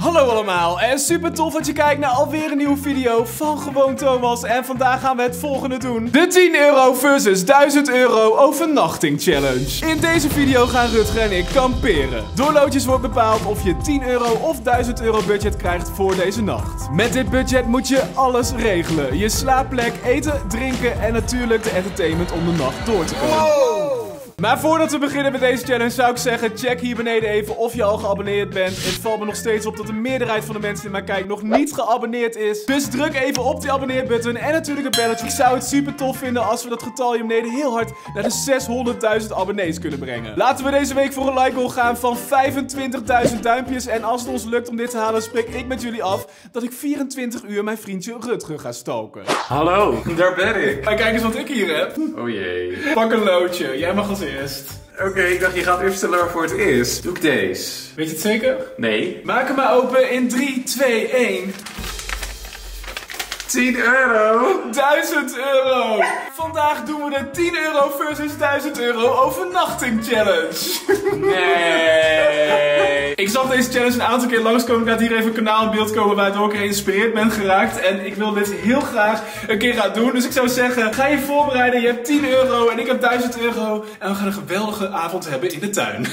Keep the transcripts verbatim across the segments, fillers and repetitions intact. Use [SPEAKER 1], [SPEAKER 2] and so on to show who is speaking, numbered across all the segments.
[SPEAKER 1] Hallo allemaal en super tof dat je kijkt naar alweer een nieuwe video van Gewoon Thomas. En vandaag gaan we het volgende doen. De tien euro versus duizend euro overnachting challenge. In deze video gaan Rutger en ik kamperen. Door loodjes wordt bepaald of je tien euro of duizend euro budget krijgt voor deze nacht. Met dit budget moet je alles regelen. Je slaapplek, eten, drinken en natuurlijk de entertainment om de nacht door te komen. Wow. Maar voordat we beginnen met deze challenge zou ik zeggen, check hier beneden even of je al geabonneerd bent. Het valt me nog steeds op dat de meerderheid van de mensen die mij kijken nog niet geabonneerd is. Dus druk even op die abonneerbutton en natuurlijk het belletje. Ik zou het super tof vinden als we dat getal hier beneden heel hard naar de zeshonderdduizend abonnees kunnen brengen. Laten we deze week voor een like goal gaan van vijfentwintigduizend duimpjes. En als het ons lukt om dit te halen, spreek ik met jullie af dat ik vierentwintig uur mijn vriendje Rutger ga stoken.
[SPEAKER 2] Hallo, daar ben ik.
[SPEAKER 1] Maar kijk eens wat ik hier heb.
[SPEAKER 2] Oh jee.
[SPEAKER 1] Pak een loodje, jij mag als eerst.
[SPEAKER 2] Oké, okay, ik dacht je gaat even vertellen waarvoor het is. Doe ik deze.
[SPEAKER 1] Weet je het zeker?
[SPEAKER 2] Nee.
[SPEAKER 1] Maak hem maar open in drie, twee, één.
[SPEAKER 2] tien euro.
[SPEAKER 1] duizend euro. Vandaag doen we de tien euro versus duizend euro overnachting challenge.
[SPEAKER 2] Nee.
[SPEAKER 1] Ik zag deze challenge een aantal keer langskomen. Ik laat hier even een kanaal in beeld komen waardoor ik geïnspireerd ben geraakt. En ik wil dit heel graag een keer gaan doen. Dus ik zou zeggen, ga je voorbereiden. Je hebt tien euro en ik heb duizend euro. En we gaan een geweldige avond hebben in de tuin.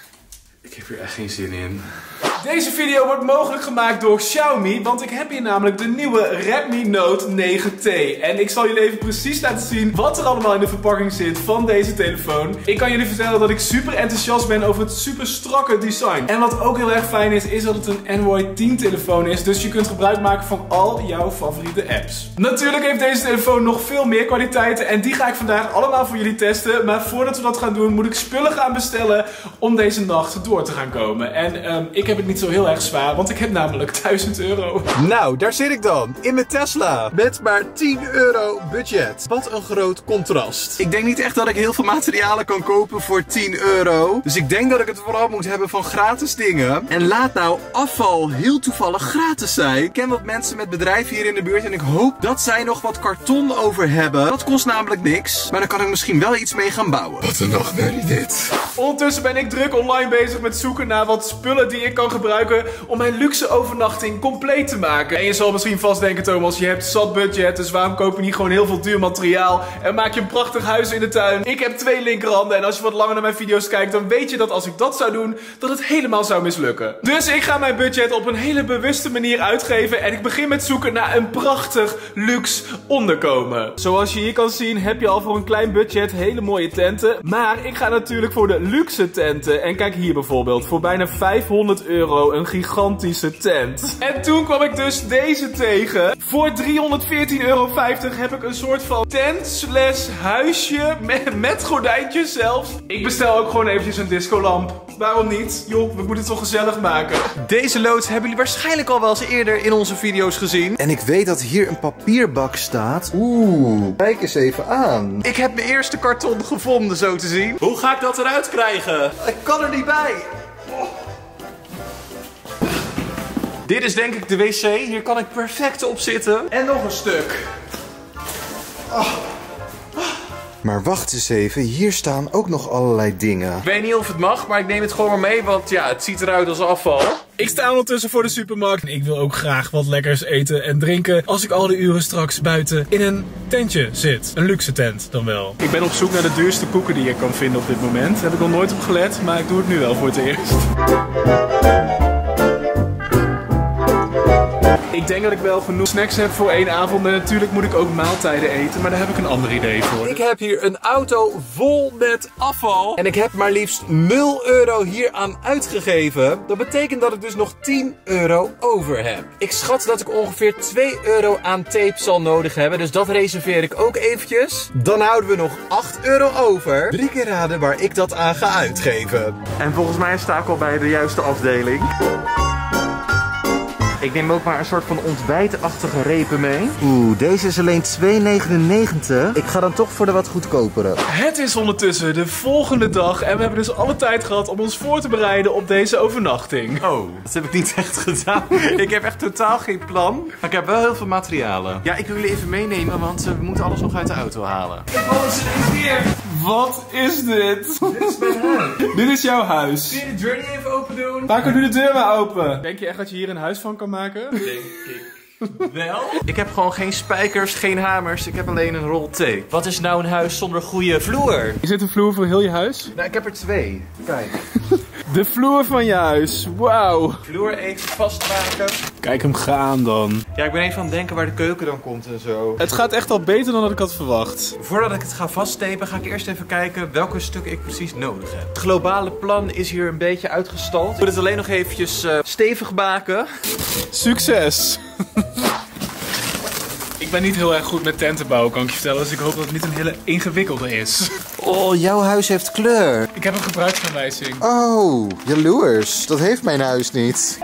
[SPEAKER 2] Ik heb hier echt geen zin in.
[SPEAKER 1] Deze video wordt mogelijk gemaakt door Xiaomi, want ik heb hier namelijk de nieuwe Redmi Note negen T. En ik zal jullie even precies laten zien wat er allemaal in de verpakking zit van deze telefoon. Ik kan jullie vertellen dat ik super enthousiast ben over het super strakke design. En wat ook heel erg fijn is, is dat het een Android tien telefoon is, dus je kunt gebruik maken van al jouw favoriete apps. Natuurlijk heeft deze telefoon nog veel meer kwaliteiten en die ga ik vandaag allemaal voor jullie testen. Maar voordat we dat gaan doen, moet ik spullen gaan bestellen om deze nacht door te gaan komen. En um, ik heb het niet zo heel erg zwaar, want ik heb namelijk duizend euro.
[SPEAKER 3] Nou, daar zit ik dan. In mijn Tesla. Met maar tien euro budget. Wat een groot contrast. Ik denk niet echt dat ik heel veel materialen kan kopen voor tien euro. Dus ik denk dat ik het vooral moet hebben van gratis dingen. En laat nou afval heel toevallig gratis zijn. Ik ken wat mensen met bedrijven hier in de buurt en ik hoop dat zij nog wat karton over hebben. Dat kost namelijk niks. Maar dan kan ik misschien wel iets mee gaan bouwen. Wat een nachtmerrie dit.
[SPEAKER 1] Ondertussen ben ik druk online bezig met zoeken naar wat spullen die ik kan gebruiken om mijn luxe overnachting compleet te maken. En je zal misschien vast denken, Thomas, je hebt zat budget, dus waarom koop je niet gewoon heel veel duur materiaal en maak je een prachtig huis in de tuin? Ik heb twee linkerhanden en als je wat langer naar mijn video's kijkt, dan weet je dat als ik dat zou doen, dat het helemaal zou mislukken. Dus ik ga mijn budget op een hele bewuste manier uitgeven en ik begin met zoeken naar een prachtig luxe onderkomen. Zoals je hier kan zien heb je al voor een klein budget hele mooie tenten, maar ik ga natuurlijk voor de luxe tenten. En kijk hier bijvoorbeeld, voor bijna vijfhonderd euro een gigantische tent. En toen kwam ik dus deze tegen. Voor driehonderdveertien euro vijftig heb ik een soort van tent slash huisje met, met gordijntjes zelfs. Ik bestel ook gewoon eventjes een discolamp. Waarom niet? Joh, we moeten het toch gezellig maken.
[SPEAKER 3] Deze loods hebben jullie waarschijnlijk al wel eens eerder in onze video's gezien. En ik weet dat hier een papierbak staat. Oeh, kijk eens even aan. Ik heb mijn eerste karton gevonden, zo te zien.
[SPEAKER 2] Hoe ga ik dat eruit krijgen?
[SPEAKER 3] Ik kan er niet bij. Oh.
[SPEAKER 2] Dit is denk ik de wc. Hier kan ik perfect op zitten.
[SPEAKER 3] En nog een stuk. Oh. Maar wacht eens even, hier staan ook nog allerlei dingen.
[SPEAKER 2] Ik weet niet of het mag, maar ik neem het gewoon maar mee, want ja, het ziet eruit als afval.
[SPEAKER 1] Ik sta ondertussen voor de supermarkt. Ik wil ook graag wat lekkers eten en drinken als ik al die uren straks buiten in een tentje zit. Een luxe tent dan wel. Ik ben op zoek naar de duurste koeken die je kan vinden op dit moment. Daar heb ik nog nooit op gelet, maar ik doe het nu wel voor het eerst. Ik denk dat ik wel genoeg snacks heb voor één avond. En natuurlijk moet ik ook maaltijden eten. Maar daar heb ik een ander idee voor.
[SPEAKER 3] Ik heb hier een auto vol met afval. En ik heb maar liefst nul euro hier aan uitgegeven. Dat betekent dat ik dus nog tien euro over heb. Ik schat dat ik ongeveer twee euro aan tape zal nodig hebben. Dus dat reserveer ik ook eventjes. Dan houden we nog acht euro over. Drie keer raden waar ik dat aan ga uitgeven.
[SPEAKER 2] En volgens mij sta ik al bij de juiste afdeling. Ik neem ook maar een soort van ontbijtachtige repen mee.
[SPEAKER 3] Oeh, deze is alleen twee negenennegentig. Ik ga dan toch voor de wat goedkopere.
[SPEAKER 1] Het is ondertussen de volgende dag en we hebben dus alle tijd gehad om ons voor te bereiden op deze overnachting.
[SPEAKER 2] Oh, dat heb ik niet echt gedaan. Ik heb echt totaal geen plan. Maar ik heb wel heel veel materialen. Ja, ik wil jullie even meenemen, want we moeten alles nog uit de auto halen.
[SPEAKER 1] Ik val eens ineens weer. Wat is dit?
[SPEAKER 2] Dit is mijn huis.
[SPEAKER 1] Dit is jouw huis.
[SPEAKER 2] Kun je de deur niet even open doen?
[SPEAKER 1] Maak nu de deur maar open. Denk je echt dat je hier een huis van kan maken?
[SPEAKER 2] Denk ik. Wel? Ik heb gewoon geen spijkers, geen hamers. Ik heb alleen een rol tape. Wat is nou een huis zonder goede vloer?
[SPEAKER 1] Is dit een vloer voor heel je huis?
[SPEAKER 2] Nou, ik heb er twee. Kijk.
[SPEAKER 1] De vloer van je huis. Wauw.
[SPEAKER 2] Vloer even vastmaken.
[SPEAKER 1] Kijk hem gaan dan.
[SPEAKER 2] Ja, ik ben even aan het denken waar de keuken dan komt en zo.
[SPEAKER 1] Het gaat echt al beter dan dat ik had verwacht.
[SPEAKER 2] Voordat ik het ga vaststepen, ga ik eerst even kijken welke stukken ik precies nodig heb. Het globale plan is hier een beetje uitgestald. Ik moet het alleen nog eventjes uh, stevig maken.
[SPEAKER 1] Succes! Ik ben niet heel erg goed met tenten bouwen, kan ik je vertellen. Dus ik hoop dat het niet een hele ingewikkelde is.
[SPEAKER 4] Oh, jouw huis heeft kleur.
[SPEAKER 1] Ik heb een gebruiksaanwijzing.
[SPEAKER 4] Oh, jaloers. Dat heeft mijn huis niet.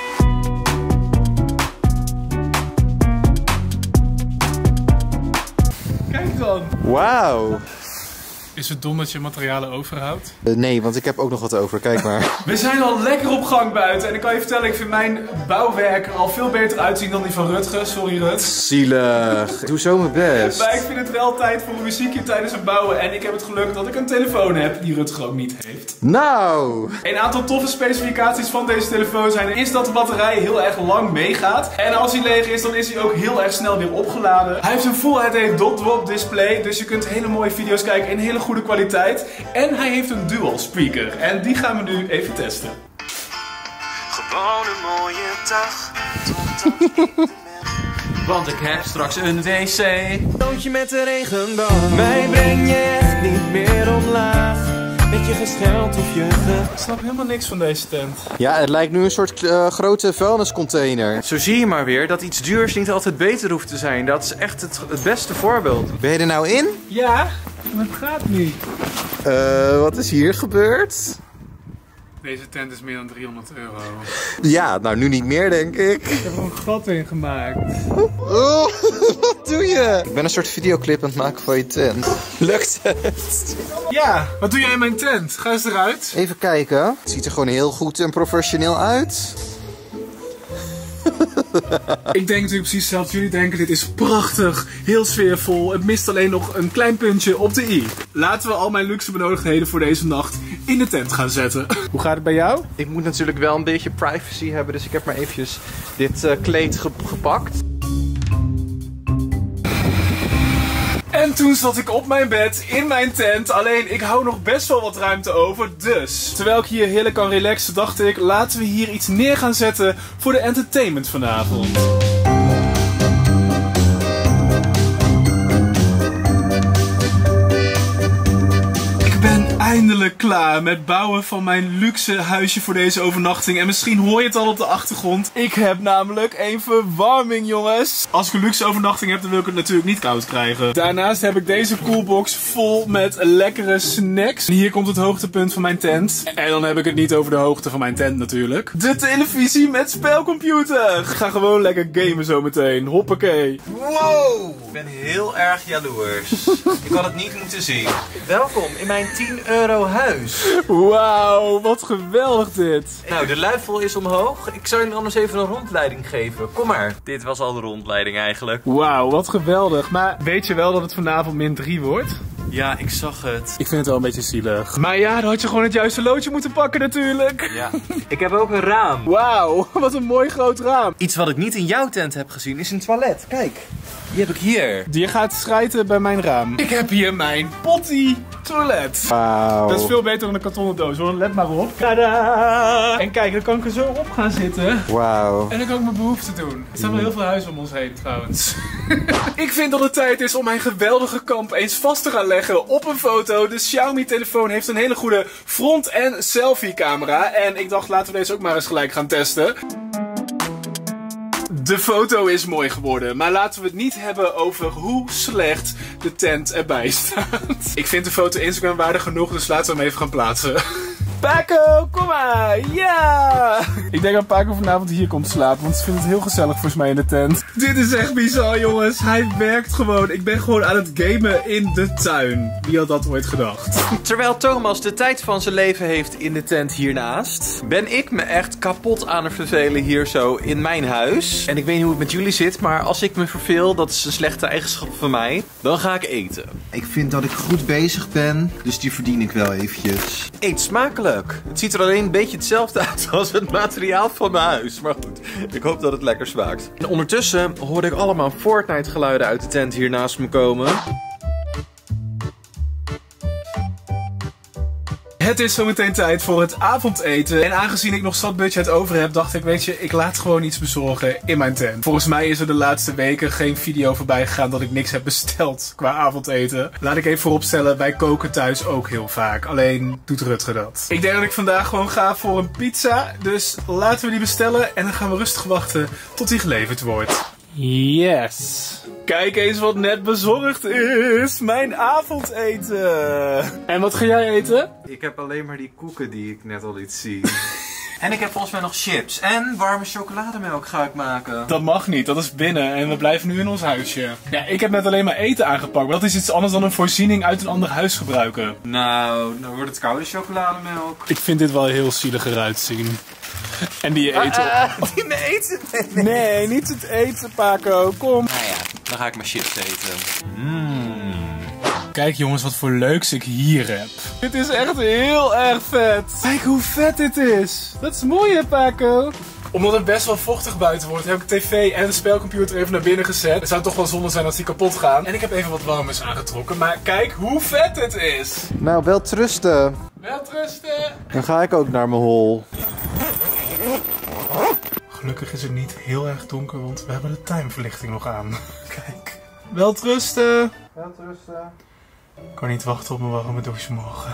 [SPEAKER 1] Kijk dan.
[SPEAKER 4] Wauw.
[SPEAKER 1] Is het dom dat je materialen overhoudt?
[SPEAKER 4] Uh, nee, want ik heb ook nog wat over. Kijk maar.
[SPEAKER 1] We zijn al lekker op gang buiten. En ik kan je vertellen, ik vind mijn bouwwerk er al veel beter uitzien dan die van Rutger. Sorry Rut.
[SPEAKER 4] Zielig. Ik doe zo mijn best.
[SPEAKER 1] Maar ik vind het wel tijd voor een muziekje tijdens het bouwen. En ik heb het geluk dat ik een telefoon heb die Rutger ook niet heeft.
[SPEAKER 4] Nou.
[SPEAKER 1] Een aantal toffe specificaties van deze telefoon zijn is dat de batterij heel erg lang meegaat. En als hij leeg is, dan is hij ook heel erg snel weer opgeladen. Hij heeft een Full H D dot drop display. Dus je kunt hele mooie video's kijken in hele goede kwaliteit. En hij heeft een dual speaker. En die gaan we nu even testen.
[SPEAKER 2] Gewoon een mooie dag. Want ik heb straks een wc. Toontje met de regenboog. Mij breng je echt niet meer omlaag. Met je gescheld of je ge...
[SPEAKER 1] Ik snap helemaal niks van deze tent.
[SPEAKER 4] Ja, het lijkt nu een soort uh, grote vuilniscontainer.
[SPEAKER 2] Zo zie je maar weer dat iets duurs niet altijd beter hoeft te zijn. Dat is echt het, het beste voorbeeld.
[SPEAKER 4] Ben je er nou in?
[SPEAKER 1] Ja, maar het gaat niet.
[SPEAKER 4] Uh, wat is hier gebeurd?
[SPEAKER 1] Deze tent is meer dan driehonderd euro.
[SPEAKER 4] Ja, nou nu niet meer denk ik.
[SPEAKER 1] Ik heb er een gat in gemaakt.
[SPEAKER 4] Oh, wat doe je? Ik ben een soort videoclip aan het maken voor je tent. Lukt het?
[SPEAKER 1] Ja, wat doe jij in mijn tent? Ga eens eruit.
[SPEAKER 4] Even kijken. Het ziet er gewoon heel goed en professioneel uit.
[SPEAKER 1] Ik denk natuurlijk precies hetzelfde. Jullie denken dit is prachtig, heel sfeervol. Het mist alleen nog een klein puntje op de i. Laten we al mijn luxe benodigdheden voor deze nacht in de tent gaan zetten. Hoe gaat het bij jou?
[SPEAKER 2] Ik moet natuurlijk wel een beetje privacy hebben. Dus ik heb maar eventjes dit uh, kleed ge gepakt.
[SPEAKER 1] En toen zat ik op mijn bed, in mijn tent. Alleen, ik hou nog best wel wat ruimte over, dus... Terwijl ik hier heerlijk kan relaxen, dacht ik... Laten we hier iets neer gaan zetten voor de entertainment vanavond. Ik ben eindelijk klaar met bouwen van mijn luxe huisje voor deze overnachting. En misschien hoor je het al op de achtergrond. Ik heb namelijk een verwarming, jongens. Als ik een luxe overnachting heb, dan wil ik het natuurlijk niet koud krijgen. Daarnaast heb ik deze koelbox vol met lekkere snacks. En hier komt het hoogtepunt van mijn tent. En dan heb ik het niet over de hoogte van mijn tent natuurlijk. De televisie met spelcomputer. Ik ga gewoon lekker gamen zometeen. Hoppakee.
[SPEAKER 2] Wow! Ik ben heel erg jaloers. Ik had het niet moeten zien. Welkom in mijn tien euro huis.
[SPEAKER 1] Wauw, wat geweldig dit.
[SPEAKER 2] Nou, de luifel is omhoog. Ik zou je anders even een rondleiding geven. Kom maar. Dit was al de rondleiding eigenlijk.
[SPEAKER 1] Wauw, wat geweldig. Maar weet je wel dat het vanavond min drie wordt?
[SPEAKER 2] Ja, ik zag het.
[SPEAKER 1] Ik vind het wel een beetje zielig. Maar ja, dan had je gewoon het juiste loodje moeten pakken natuurlijk.
[SPEAKER 2] Ja. Ik heb ook een raam.
[SPEAKER 1] Wauw, wat een mooi groot raam.
[SPEAKER 2] Iets wat ik niet in jouw tent heb gezien is een toilet. Kijk, die heb ik hier.
[SPEAKER 1] Die gaat schijten bij mijn raam. Ik heb hier mijn potty toilet.
[SPEAKER 4] Wauw.
[SPEAKER 1] Dat is veel beter dan een kartonnen doos hoor. Let maar op. Tadaa! En kijk, dan kan ik er zo op gaan zitten.
[SPEAKER 4] Wauw.
[SPEAKER 1] En dan kan ik mijn behoefte doen. Er staan wel heel veel huizen om ons heen trouwens. Ik vind dat het tijd is om mijn geweldige kamp eens vast te gaan leggen op een foto. De Xiaomi telefoon heeft een hele goede front- en selfie camera. En ik dacht, laten we deze ook maar eens gelijk gaan testen. De foto is mooi geworden, maar laten we het niet hebben over hoe slecht de tent erbij staat. Ik vind de foto Instagram waardig genoeg, dus laten we hem even gaan plaatsen. Paco, kom maar! Ja! Ik denk dat Paco vanavond hier komt slapen, want ze vindt het heel gezellig volgens mij in de tent. Dit is echt bizar, jongens. Hij werkt gewoon. Ik ben gewoon aan het gamen in de tuin. Wie had dat ooit gedacht?
[SPEAKER 2] Terwijl Thomas de tijd van zijn leven heeft in de tent hiernaast, ben ik me echt kapot aan het vervelen hier zo in mijn huis. En ik weet niet hoe het met jullie zit, maar als ik me verveel, dat is een slechte eigenschap van mij, dan ga ik eten.
[SPEAKER 4] Ik vind dat ik goed bezig ben, dus die verdien ik wel eventjes.
[SPEAKER 2] Eet smakelijk. Het ziet er alleen een beetje hetzelfde uit als het materiaal van mijn huis. Maar goed, ik hoop dat het lekker smaakt. En ondertussen hoorde ik allemaal Fortnite geluiden uit de tent hier naast me komen.
[SPEAKER 1] Het is zometeen tijd voor het avondeten. En aangezien ik nog zat budget over heb, dacht ik, weet je, ik laat gewoon iets bezorgen in mijn tent. Volgens mij is er de laatste weken geen video voorbij gegaan dat ik niks heb besteld qua avondeten. Laat ik even vooropstellen, wij koken thuis ook heel vaak. Alleen doet Rutger dat. Ik denk dat ik vandaag gewoon ga voor een pizza. Dus laten we die bestellen en dan gaan we rustig wachten tot die geleverd wordt. Yes. Kijk eens wat net bezorgd is. Mijn avondeten. En wat ga jij eten?
[SPEAKER 2] Ik heb alleen maar die koeken die ik net al liet zien. En ik heb volgens mij nog chips. En warme chocolademelk ga ik maken.
[SPEAKER 1] Dat mag niet, dat is binnen en we blijven nu in ons huisje. Ja, ik heb net alleen maar eten aangepakt. Maar dat is iets anders dan een voorziening uit een ander huis gebruiken.
[SPEAKER 2] Nou, dan wordt het koude chocolademelk.
[SPEAKER 1] Ik vind dit wel heel zielig eruit zien. En die eten.
[SPEAKER 2] Uh, uh, die me eten?
[SPEAKER 1] Nee, nee, niet het eten, Paco. Kom.
[SPEAKER 2] Nou ja, dan ga ik mijn chips eten. Mmm.
[SPEAKER 1] Kijk jongens, wat voor leuks ik hier heb. Dit is echt heel erg vet. Kijk hoe vet dit is. Dat is mooi hè, Paco? Omdat het best wel vochtig buiten wordt, heb ik de tv en de spelcomputer even naar binnen gezet. Het zou toch wel zonde zijn als die kapot gaan. En ik heb even wat warmers aangetrokken. Maar kijk hoe vet dit is.
[SPEAKER 4] Nou, wel trusten.
[SPEAKER 1] Wel trusten.
[SPEAKER 4] Dan ga ik ook naar mijn hol.
[SPEAKER 1] Gelukkig is het niet heel erg donker, want we hebben de tuinverlichting nog aan. Kijk. Wel trusten.
[SPEAKER 4] Wel trusten.
[SPEAKER 1] Ik kan niet wachten op mijn warme douche morgen.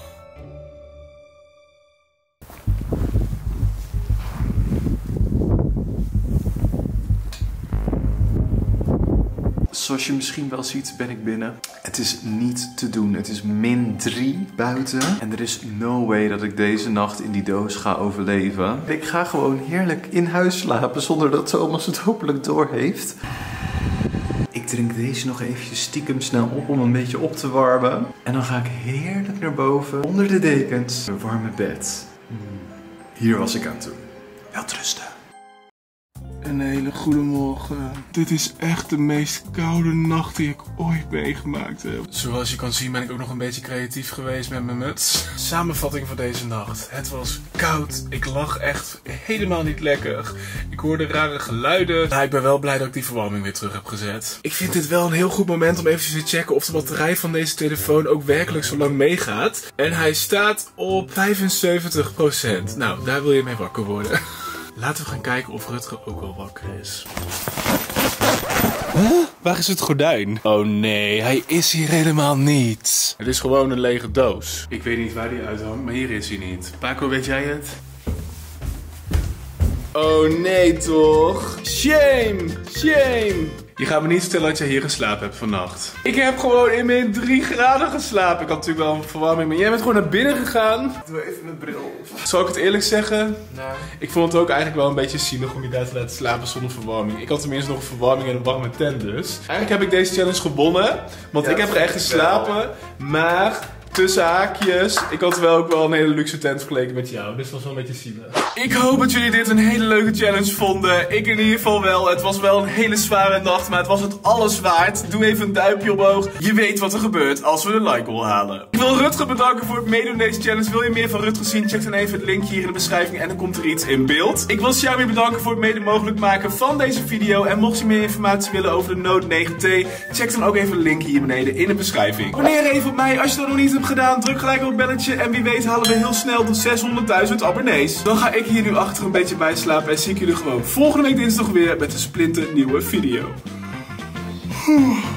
[SPEAKER 3] Zoals je misschien wel ziet ben ik binnen. Het is niet te doen. Het is min drie buiten. En er is no way dat ik deze nacht in die doos ga overleven. Ik ga gewoon heerlijk in huis slapen zonder dat Thomas het hopelijk doorheeft. Ik drink deze nog eventjes stiekem snel op om een beetje op te warmen. En dan ga ik heerlijk naar boven onder de dekens. Een warme bed. Hier was ik aan toe. Welterusten.
[SPEAKER 1] Een hele goede morgen. Dit is echt de meest koude nacht die ik ooit meegemaakt heb. Zoals je kan zien ben ik ook nog een beetje creatief geweest met mijn muts. Samenvatting van deze nacht. Het was koud. Ik lag echt helemaal niet lekker. Ik hoorde rare geluiden. Nou, ik ben wel blij dat ik die verwarming weer terug heb gezet. Ik vind dit wel een heel goed moment om even te checken of de batterij van deze telefoon ook werkelijk zo lang meegaat. En hij staat op vijfenzeventig procent. Nou, daar wil je mee wakker worden. Laten we gaan kijken of Rutger ook wel wakker is. Huh? Waar is het gordijn? Oh nee, hij is hier helemaal niet. Het is gewoon een lege doos. Ik weet niet waar die uithangt, maar hier is hij niet. Paco, weet jij het? Oh nee toch? Shame! Shame! Je gaat me niet vertellen dat jij hier geslapen hebt vannacht. Ik heb gewoon in min drie graden geslapen. Ik had natuurlijk wel een verwarming, maar jij bent gewoon naar binnen gegaan. Doe even mijn bril op. Zal ik het eerlijk zeggen? Nee. Ik vond het ook eigenlijk wel een beetje zielig om je daar te laten slapen zonder verwarming. Ik had tenminste nog een verwarming en een warme tent dus. Eigenlijk heb ik deze challenge gewonnen, want ja, ik heb er echt geslapen, maar... Tussen haakjes, ik had wel ook wel een hele luxe tent vergeleken met jou, dus dat was wel een beetje zielig. Ik hoop dat jullie dit een hele leuke challenge vonden. Ik in ieder geval wel. Het was wel een hele zware nacht, maar het was het alles waard. Doe even een duimpje omhoog. Je weet wat er gebeurt als we de like goal halen. Ik wil Rutger bedanken voor het meedoen in deze challenge. Wil je meer van Rutger zien? Check dan even het linkje hier in de beschrijving en dan komt er iets in beeld. Ik wil Xiaomi bedanken voor het mede mogelijk maken van deze video. En mocht je meer informatie willen over de Note negen T, check dan ook even het linkje hier beneden in de beschrijving. Abonneer even op mij als je dat nog niet hebt gedaan. Druk gelijk op het belletje en wie weet halen we heel snel de zeshonderdduizend abonnees. Dan ga ik hier nu achter een beetje bij slapen en zie ik jullie gewoon volgende week dinsdag weer met een splinternieuwe video.